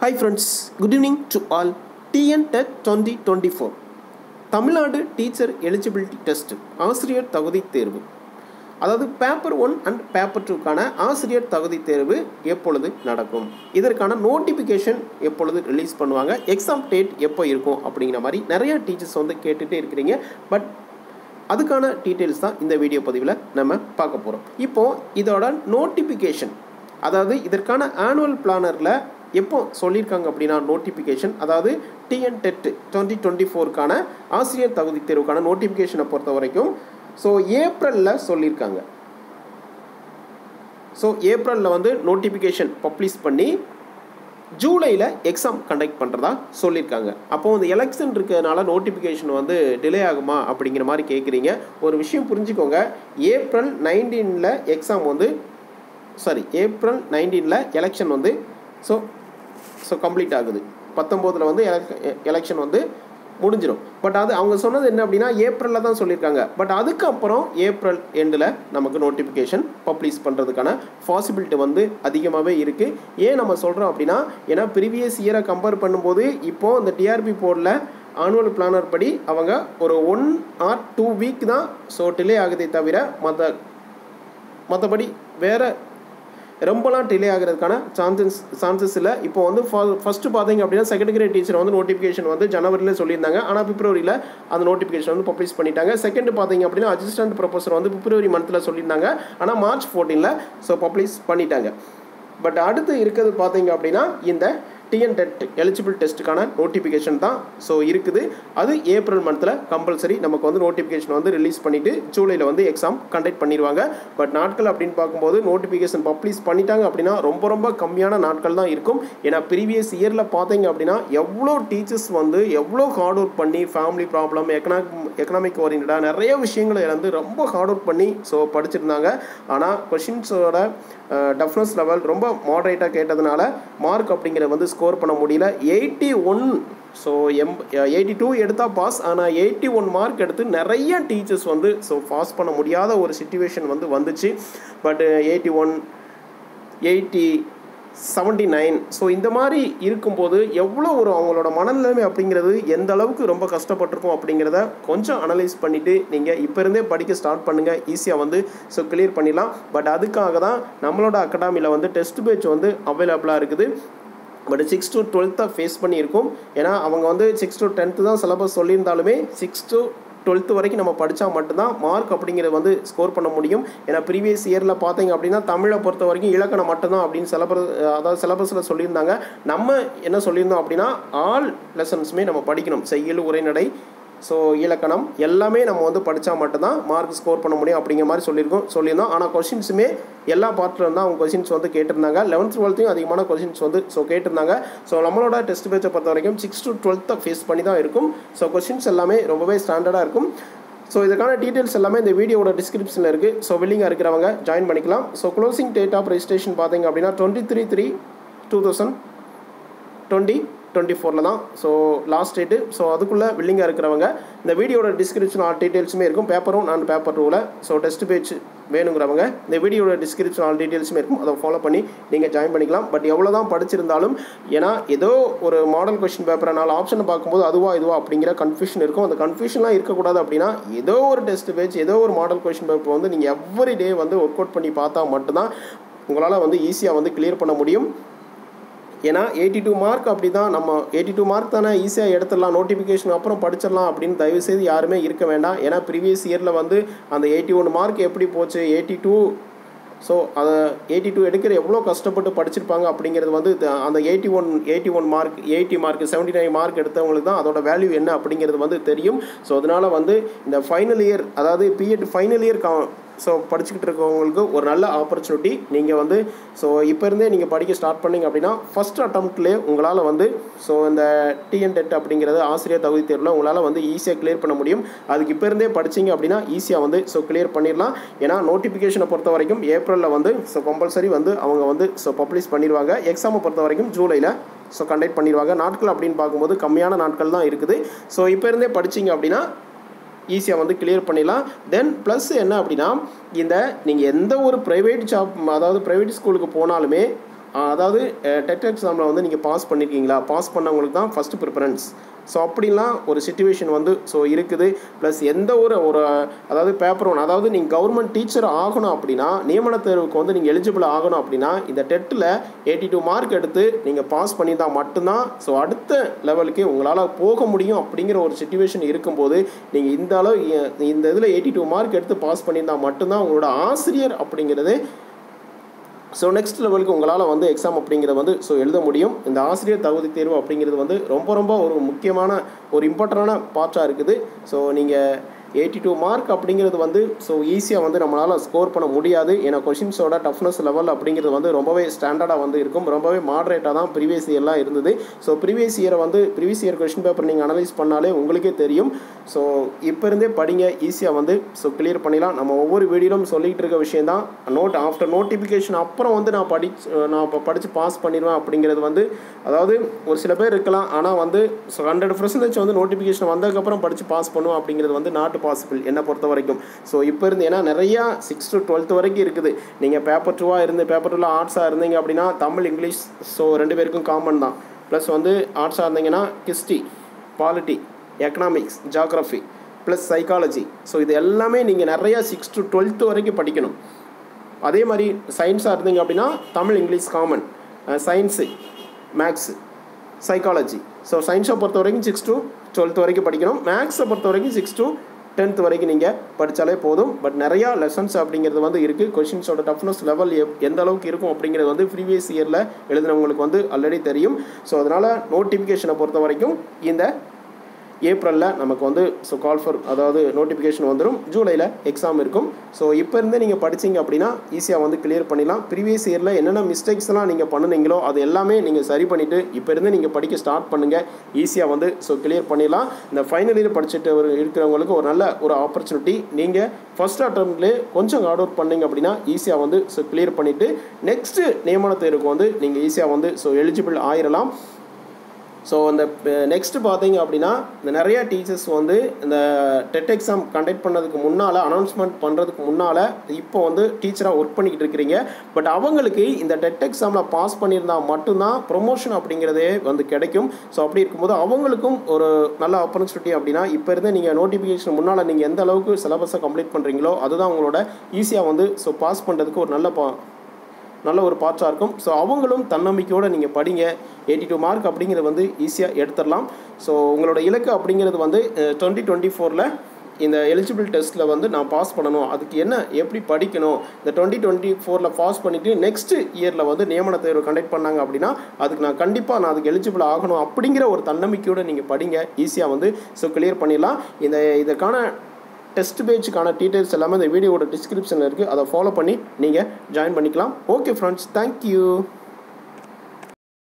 Hi friends, good evening to all. TN TET 2024 Tamil Nadu teacher eligibility test ஆசிரியர் தகுதி தேர்வு, அதாவது பேப்பர் 1 அண்ட் பேப்பர் 2க்கான ஆசிரியர் தகுதி தேர்வு எப்பொழுது நடக்கும், இதற்கான நோட்டிஃபிகேஷன் எப்பொழுது ரிலீஸ் பண்ணுவாங்க, எக்ஸாம் டேட் எப்போ இருக்கும் அப்படிங்கிற மாதிரி நிறைய டீச்சர்ஸ் வந்து கேட்டுகிட்டே இருக்கிறீங்க. பட் அதுக்கான டீட்டெயில்ஸ் தான் இந்த வீடியோ பதிவில் நம்ம பார்க்க போகிறோம். இப்போது இதோட நோட்டிஃபிகேஷன், அதாவது இதற்கான ஆனுவல் பிளானரில் எப்போ சொல்லியிருக்காங்க அப்படின்னா நோட்டிஃபிகேஷன், அதாவது டிஎன் டெட் 2024க்கான ஆசிரியர் தகுதி தேர்வுக்கான நோட்டிஃபிகேஷனை பொறுத்த வரைக்கும் ஏப்ரலில் சொல்லியிருக்காங்க. ஏப்ரலில் வந்து நோட்டிஃபிகேஷன் பப்ளிஷ் பண்ணி ஜூலையில் எக்ஸாம் கண்டக்ட் பண்ணுறதா சொல்லியிருக்காங்க. அப்போது இந்த எலெக்ஷன் இருக்கிறதுனால நோட்டிஃபிகேஷன் வந்து டிலே ஆகுமா அப்படிங்கிற மாதிரி கேட்குறீங்க. ஒரு விஷயம் புரிஞ்சுக்கோங்க, ஏப்ரல் 19 எக்ஸாம் வந்து ஏப்ரல் 19 எலெக்ஷன் வந்து கம்ப்ளீட் ஆகுது. 19 வந்து எலெக்ஷன் வந்து முடிஞ்சிடும். பட் அது அவங்க சொன்னது என்ன அப்படின்னா ஏப்ரலில் தான் சொல்லியிருக்காங்க. பட் அதுக்கப்புறம் ஏப்ரல் எண்டில் நமக்கு நோட்டிஃபிகேஷன் பப்ளிஷ் பண்ணுறதுக்கான பாசிபிலிட்டி வந்து அதிகமாகவே இருக்குது. ஏன் நம்ம சொல்கிறோம் அப்படின்னா, ஏன்னா ப்ரீவியஸ் இயரை கம்பேர் பண்ணும்போது இப்போது இந்த டிஆர்பி போர்டில் ஆனுவல் பிளானர் படி அவங்க ஒரு 1 or 2 வீக் தான் டிலே ஆகுதே தவிர மற்றபடி வேறு ரொம்பலாம் டிலே ஆகிறதுக்கான சான்சஸ் இல்லை. இப்போ வந்து ஃபஸ்ட்டு பார்த்தீங்க அப்படின்னா செகண்ட் கிரேட் டீச்சர் வந்து நோட்டிஃபிகேஷன் வந்து ஜனவரியில் சொல்லியிருந்தாங்க. ஆனால் பிப்ரவரியில் அந்த நோட்டிஃபிகேஷன் வந்து பப்ளிஷ் பண்ணிட்டாங்க. செகண்ட் பார்த்தீங்க அப்படின்னா அசிஸ்டன்ட் ப்ரொஃபஸர் வந்து பிப்ரவரி மந்தில் சொல்லியிருந்தாங்க. ஆனால் மார்ச் 14 பப்ளிஷ் பண்ணிட்டாங்க. பட் அடுத்து இருக்கிறது பார்த்தீங்க அப்படின்னா இந்த டிஎன் டெட் எலிஜிபிள் டெஸ்ட்டுக்கான நோட்டிஃபிகேஷன் தான் இருக்குது. அது ஏப்ரல் மந்தில் கம்பல்சரி நமக்கு வந்து நோட்டிஃபிகேஷன் வந்து ரிலீஸ் பண்ணிவிட்டு ஜூலையில் வந்து எக்ஸாம் கண்டக்ட் பண்ணிடுவாங்க. பட் நாட்கள் அப்படின்னு பார்க்கும்போது நோட்டிஃபிகேஷன் பப்ளிஷ் பண்ணிட்டாங்க அப்படின்னா ரொம்ப கம்மியான நாட்கள் தான் இருக்கும். ஏன்னா ப்ரீவியஸ் இயரில் பார்த்தீங்க அப்படின்னா எவ்வளோ டீச்சர்ஸ் வந்து எவ்வளோ ஹார்ட் ஒர்க் பண்ணி ஃபேமிலி ப்ராப்ளம் எக்கனாமிக் ஓரியன்டாக நிறைய விஷயங்களை வந்து ரொம்ப ஹார்ட் ஒர்க் பண்ணி படிச்சிருந்தாங்க. ஆனால் கொஷின்ஸோட டஃப்னஸ் லெவல் ரொம்ப மாடரேட்டாக கேட்டதுனால மார்க் அப்படிங்கிறத வந்து ஸ்கோர் பண்ண முடியல. 81 82 எடுத்தால் பாஸ், ஆனால் 81 மார்க் எடுத்து நிறைய டீச்சர்ஸ் வந்து பாஸ் பண்ண முடியாத ஒரு சிச்சுவேஷன் வந்து வந்துச்சு. பட் 81 80 79 இந்த மாதிரி இருக்கும்போது எவ்வளோ ஒரு அவங்களோட மனநிலைமை அப்படிங்கிறது எந்த அளவுக்கு ரொம்ப கஷ்டப்பட்டிருக்கும் அப்படிங்கிறத கொஞ்சம் அனலைஸ் பண்ணிவிட்டு நீங்கள் இப்போ இருந்தே படிக்க ஸ்டார்ட் பண்ணுங்கள். ஈஸியாக வந்து கிளியர் பண்ணிடலாம். பட் அதுக்காக தான் நம்மளோட அகாடமியில் வந்து டெஸ்ட் பேட்ச் வந்து அவைலபிளாக இருக்குது. பட் 6 to 12 ஃபேஸ் பண்ணியிருக்கோம். ஏன்னா அவங்க வந்து 6 to 10 தான் சிலபஸ் சொல்லியிருந்தாலுமே 6 to 12 வரைக்கும் நம்ம படித்தா மட்டும்தான் மார்க் அப்படிங்கிறது வந்து ஸ்கோர் பண்ண முடியும். ஏன்னா ப்ரீவியஸ் இயரில் பார்த்தீங்க அப்படின்னா தமிழை பொறுத்த வரைக்கும் இலக்கணம் மட்டும்தான் அப்படின்னு சிலபஸில் சொல்லியிருந்தாங்க. நம்ம என்ன சொல்லியிருந்தோம் அப்படின்னா ஆல் லெசன்ஸுமே நம்ம படிக்கணும். செய்யுள், உரைநடை, இலக்கணம் எல்லாமே நம்ம வந்து படித்தா மட்டும்தான் மார்க் ஸ்கோர் பண்ண முடியும் அப்படிங்கிற மாதிரி சொல்லியிருந்தோம். ஆனால் கொஷின்ஸுமே எல்லா பார்ட்டில் இருந்தால் அவங்க கொஷின்ஸ் வந்து கேட்டிருந்தாங்க. 11th 12th அதிகமான கொஷின்ஸ் வந்து கேட்டிருந்தாங்க. நம்மளோட டெஸ்ட் பேட்சை பொறுத்த வரைக்கும் 6 to 12 ஃபேஸ் பண்ணி தான் இருக்கும். கொஷின்ஸ் எல்லாமே ரொம்பவே ஸ்டாண்டர்டாக இருக்கும். இதுக்கான டீட்டெயில்ஸ் எல்லாமே இந்த வீடியோட டிஸ்கிரிப்ஷனில் இருக்குது. வில்லிங்காக இருக்கிறவங்க ஜாயின் பண்ணிக்கலாம். க்ளோசிங் டேட் ஆஃப் ரெஜிஸ்ட்ரேஷன் பார்த்தீங்க அப்படின்னா 23/3/2024 தான் லாஸ்ட் டேட்டு. அதுக்குள்ளே வில்லிங்காக இருக்கிறவங்க இந்த வீடியோட டிஸ்கிரிப்ஷன் ஆல் டீட்டெயில்ஸுமே இருக்கும். பேப்பர் 1 அண்ட் பேப்பர் 2ல் டெஸ்ட் பேட்ச் வேணுங்கிறவங்க இந்த வீடியோட டிஸ்கிரிப்ஷன் ஆல் டீட்டெயில்ஸுமே இருக்கும். அதை ஃபாலோ பண்ணி நீங்கள் ஜாயின் பண்ணிக்கலாம். பட் எவ்வளோ தான் படிச்சிருந்தாலும் ஏன்னா ஏதோ ஒரு மாடல் கொஸ்டின் பேப்பரை 4 ஆப்ஷனை பார்க்கும்போது இதுவா அப்படிங்கிற கன்ஃபியூஷன் இருக்கும். அந்த கன்ஃபியூஷன்லாம் இருக்கக்கூடாது அப்படின்னா ஏதோ ஒரு டெஸ்ட் பேட்ச் ஏதோ ஒரு மாடல் கொஸ்டின் பேப்பர் வந்து நீங்கள் எவ்ரி டே வந்து ஒர்க் அவுட் பண்ணி பார்த்தா மட்டும்தான் உங்களால் வந்து ஈஸியாக வந்து கிளியர் பண்ண முடியும். ஏன்னா 82 மார்க் அப்படி தான், நம்ம 82 மார்க் தானே ஈஸியாக எடுத்துடலாம், நோட்டிஃபிகேஷன் அப்புறம் படிச்சிடலாம் அப்படின்னு தயவுசெய்து யாருமே இருக்க வேண்டாம். ஏன்னா ப்ரீவியஸ் இயரில் வந்து அந்த 81 மார்க் எப்படி போச்சு, 82 அதை 82 எடுக்கிற எவ்வளோ கஷ்டப்பட்டு படிச்சிருப்பாங்க அப்படிங்கிறது வந்து அந்த 81 மார்க் 80 மார்க் 79 மார்க் எடுத்தவங்களுக்கு தான் அதோட வேல்யூ என்ன அப்படிங்கிறது வந்து தெரியும். அதனால் வந்து இந்த ஃபைனல் இயர், அதாவது பிஎட் ஃபைனல் இயர் படிச்சுக்கிட்டு இருக்கவங்களுக்கு ஒரு நல்ல ஆப்பர்ச்சுனிட்டி. நீங்கள் வந்து இப்போ இருந்தே நீங்கள் படிக்க ஸ்டார்ட் பண்ணிங்க அப்படின்னா ஃபஸ்ட் அட்டம்ப்ட்லேயே உங்களால் வந்து இந்த டிஎன் டெட் அப்படிங்கிறது ஆசிரியர் தகுதி தேர்வில் உங்களால் வந்து ஈஸியாக கிளியர் பண்ண முடியும். அதுக்கு இப்போ இருந்தே படிச்சிங்க அப்படின்னா ஈஸியாக வந்து கிளியர் பண்ணிடலாம். ஏன்னா நோட்டிஃபிகேஷனை பொறுத்த வரைக்கும் ஏப்ரலில் வந்து கம்பல்சரி வந்து அவங்க வந்து பப்ளிஷ் பண்ணிடுவாங்க. எக்ஸாமை பொறுத்த வரைக்கும் ஜூலையில் கண்டக்ட் பண்ணிடுவாங்க. நாட்கள் அப்படின்னு பார்க்கும்போது கம்மியான நாட்கள் தான் இருக்குது. இப்போ இருந்தே படிச்சிங்க அப்படின்னா ஈஸியாக வந்து கிளியர் பண்ணிடலாம். தென் ப்ளஸ் என்ன அப்படின்னா, இந்த நீங்கள் எந்த ஒரு ப்ரைவேட் ஜாப், அதாவது ப்ரைவேட் ஸ்கூலுக்கு போனாலுமே அதாவது டெட் எக்ஸாமில் வந்து நீங்கள் பாஸ் பண்ணியிருக்கீங்களா, பாஸ் பண்ணவங்களுக்கு தான் ஃபஸ்ட்டு ப்ரிஃபரன்ஸ். ஸோ அப்படிலாம் ஒரு சிச்சுவேஷன் வந்து ஸோ இருக்குது. ப்ளஸ் எந்த ஒரு அதாவது பேப்பர் ஒன், அதாவது நீங்கள் கவர்மெண்ட் டீச்சர் ஆகணும் அப்படின்னா, நியமன தேர்வுக்கு வந்து நீங்கள் எலிஜிபிள் ஆகணும் அப்படின்னா இந்த டெட்டில் 82 மார்க் எடுத்து நீங்கள் பாஸ் பண்ணியிருந்தால் மட்டும்தான் ஸோ அடுத்த லெவலுக்கு உங்களால் போக முடியும். அப்படிங்கிற ஒரு சிச்சுவேஷன் இருக்கும்போது நீங்கள் இந்த அளவு இந்த இதில் 82 மார்க் எடுத்து பாஸ் பண்ணியிருந்தால் மட்டும்தான் உங்களோட ஆசிரியர் அப்படிங்கிறது ஸோ நெக்ஸ்ட் லெவலுக்கு உங்களால் வந்து எக்ஸாம் அப்படிங்கிறது வந்து ஸோ எழுத முடியும். இந்த ஆசிரியர் தகுதி தேர்வு அப்படிங்கிறது வந்து ரொம்ப ஒரு முக்கியமான ஒரு இம்பார்ட்டண்டான பார்ட்டாக இருக்குது. ஸோ நீங்கள் 82 மார்க் அப்படிங்கிறது வந்து ஸோ ஈஸியாக வந்து நம்மளால் ஸ்கோர் பண்ண முடியாது. ஏன்னா கொஷின்ஸோட டஃப்னஸ் லெவல் அப்படிங்கிறது வந்து ரொம்பவே ஸ்டாண்டர்டாக வந்து இருக்கும், ரொம்பவே மாடரேட்டாக தான் ப்ரீவியஸ் இயர்லாம் இருந்தது. So previous year question paper நீங்கள் அனலைஸ் பண்ணாலே உங்களுக்கே தெரியும். ஸோ இப்போ இருந்தே படிங்க, ஈஸியாக வந்து ஸோ கிளியர் பண்ணிடலாம். நம்ம ஒவ்வொரு வீடியோலும் சொல்லிகிட்டு இருக்க விஷயம் தான். ஆஃப்டர் நோட்டிஃபிகேஷன் அப்புறம் வந்து நான் இப்போ படித்து பாஸ் பண்ணிடுவேன் அப்படிங்கிறது வந்து, அதாவது ஒரு சில பேர் இருக்கலாம், ஆனால் வந்து 100% வந்து நோட்டிஃபிகேஷன் வந்ததுக்கப்புறம் படித்து பாஸ் பண்ணுவோம் அப்படிங்கிறது வந்து நாட் பாசிபிள் என்னை பொறுத்த வரைக்கும். ஸோ இப்போ இருந்து ஏன்னா நிறையா 6 to 12 வரைக்கும் இருக்குது. நீங்கள் பேப்பர் 2 இருந்து பேப்பர் 2 ஆர்ட்ஸாக இருந்தீங்க அப்படின்னா தமிழ் இங்கிலீஷ் ஸோ 2 பேருக்கும் காமன் தான். ப்ளஸ் வந்து ஆர்ட்ஸாக இருந்தீங்கன்னா history, polity, economics, geography plus psychology. So இது எல்லாமே நீங்கள் நிறையா 6 to 12 வரைக்கும் படிக்கணும். அதே மாதிரி சயின்ஸாக இருந்தீங்க அப்படின்னா Tamil English common, science, maths, psychology. So சயின்ஸை பொறுத்த வரைக்கும் 6 to 12 வரைக்கும் படிக்கணும். மேக்ஸை பொறுத்த வரைக்கும் 6 to 10th வரைக்கும் நீங்கள் படித்தாலே போதும். பட் நிறையா லெசன்ஸ் அப்படிங்கிறது வந்து இருக்குது. கொஷின்ஸோட டஃப்னஸ் லெவல் எந்த அளவுக்கு இருக்கும் அப்படிங்கிறது வந்து ப்ரீவியஸ் இயரில் எழுதினவங்களுக்கு வந்து ஆல்ரெடி தெரியும். ஸோ அதனால் நோட்டிஃபிகேஷனை பொறுத்த வரைக்கும் இந்த ஏப்ரலில் நமக்கு வந்து ஸோ கால் ஃபார் அதாவது நோட்டிஃபிகேஷன் வந்துடும். ஜூலையில் எக்ஸாம் இருக்கும். ஸோ இப்போ இருந்தே நீங்கள் படிச்சிங்க அப்படின்னா ஈஸியாக வந்து கிளியர் பண்ணிடலாம். ப்ரீவியஸ் இயரில் என்னென்ன மிஸ்டேக்ஸ்லாம் நீங்கள் பண்ணுனீங்களோ அது எல்லாமே நீங்கள் சரி பண்ணிவிட்டு இப்போ இருந்து நீங்கள் படிக்க ஸ்டார்ட் பண்ணுங்கள். ஈஸியாக வந்து ஸோ கிளியர் பண்ணிடலாம். இந்த ஃபைனல் இயர் படிச்சுட்டு இருக்கிறவங்களுக்கு ஒரு நல்ல ஒரு ஆப்பர்ச்சுனிட்டி. நீங்கள் ஃபஸ்ட் அட்டம்ப்ட்லேயே கொஞ்சம் ஹார்ட் ஒர்க் பண்ணிங்க அப்படின்னா ஈஸியாக வந்து ஸோ கிளியர் பண்ணிவிட்டு நெக்ஸ்ட்டு நியமன தேர்வுக்கு வந்து நீங்கள் ஈஸியாக வந்து ஸோ எலிஜிபிள் ஆயிடலாம். ஸோ இந்த நெக்ஸ்ட்டு பார்த்தீங்க அப்படின்னா இந்த நிறையா டீச்சர்ஸ் வந்து இந்த டெட் எக்ஸாம் கண்டக்ட் பண்ணதுக்கு முன்னால், அனௌன்ஸ்மெண்ட் பண்ணுறதுக்கு முன்னால் இப்போ வந்து டீச்சராக ஒர்க் பண்ணிக்கிட்டு இருக்கிறீங்க. பட் அவங்களுக்கு இந்த டெட் எக்ஸாமில் பாஸ் பண்ணியிருந்தால் மட்டும்தான் ப்ரொமோஷன் அப்படிங்கிறதே வந்து கிடைக்கும். ஸோ அப்படி இருக்கும்போது அவங்களுக்கும் ஒரு நல்ல ஆப்பர்ச்சுனிட்டி. அப்படின்னா இப்போ இருந்து நீங்கள் நோட்டிஃபிகேஷன் முன்னால் நீங்கள் எந்த அளவுக்கு சிலபஸை கம்ப்ளீட் பண்ணுறீங்களோ அதுதான் உங்களோட ஈஸியாக வந்து ஸோ பாஸ் பண்ணுறதுக்கு ஒரு நல்ல ஒரு பார்ட்டாக இருக்கும். ஸோ அவங்களும் தன்னம்பிக்கையோடு நீங்கள் படிங்க. 82 மார்க் அப்படிங்கிறது வந்து ஈஸியாக எடுத்துடலாம். ஸோ உங்களோட இலக்கு அப்படிங்கிறது வந்து 2024 இந்த எலிஜிபிள் டெஸ்ட்டில் வந்து நான் பாஸ் பண்ணணும். அதுக்கு எப்படி படிக்கணும், இந்த 2024 பாஸ் பண்ணிவிட்டு நெக்ஸ்ட் இயரில் வந்து நியமன தேர்வு கண்டக்ட் பண்ணாங்க அப்படின்னா அதுக்கு நான் அதுக்கு எலிஜிபிள் ஆகணும் அப்படிங்கிற ஒரு தன்னம்பிக்கையோடு நீங்கள் படிங்க. ஈஸியாக வந்து ஸோ கிளியர் பண்ணிடலாம். இதற்கான டெஸ்ட் பேஜுக்கான டீட்டெயில்ஸ் எல்லாமே இந்த வீடியோவோட டிஸ்கிரிப்ஷனில் இருக்குது. அதை ஃபாலோ பண்ணி நீங்கள் ஜாயின் பண்ணிக்கலாம். Okay friends, thank you.